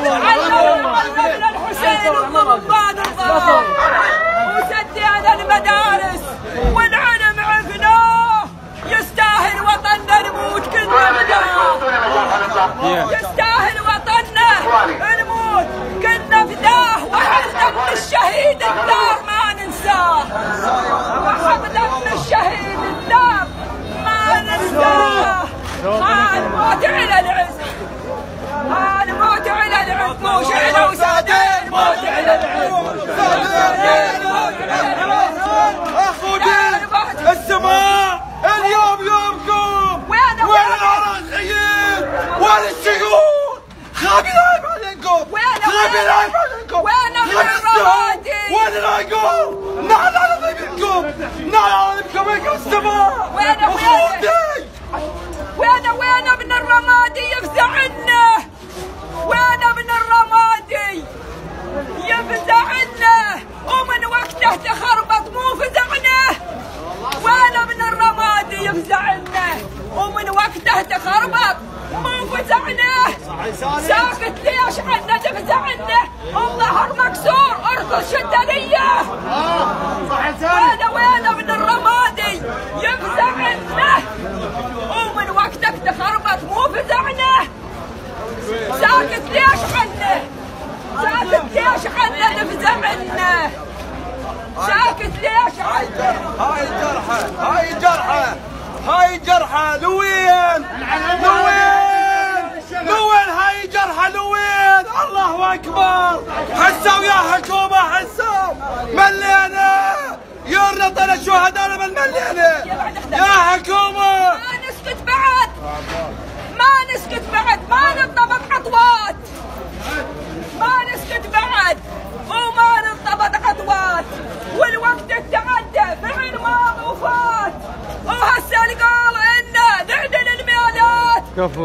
علمنا الحسين وضربان الله وسدينا المدارس والعلم عفناه يستاهل وطننا نموت كلنا فداه يستاهل وطننا نموت كلنا فداه وحق دم الشهيد الدار ما ننساه وحق دم الشهيد الدار ما ننساه الموت على العز الموت على العز مو شعله وسادين موت على العز اخو دين السماء اليوم يومكم وين العراقيين وين الشيوخ خابي لايف عليكم خابي لايف عليكم وين الرمادي وين العقول نحن على ضيبكم نحن على ضيبكم السماء اخو دين وين ابن الرمادي يفزع عنه وين ابن الرمادي يفزع عنه ومن وقته تخربط مو فزعنه وين ابن الرمادي يفزع عنه ومن وقته تخربط مو فزعنه ساكت ليش عنه تفزع عنه الظهر مكسور ارقص شدنيه وين ابن الرمادي يفزع عنه ومن وقتك تخربط مو فزعنه ساكت ليش عنه ساكت ليش عنه نفزع عنه ساكت ليش عنه هاي جرحى لوين هاي جرحى لوين الله اكبر حسوا يا حكومه حسوا ملينا يورط الشهداء من ملينا يا حكومه ما نسكت بعد ما نسكت بعد ما ننطبق خطوات ما نسكت بعد وما ننطبق خطوات والوقت تعدى فعل ماضي وفات وهسه القال انه نعدل الميادات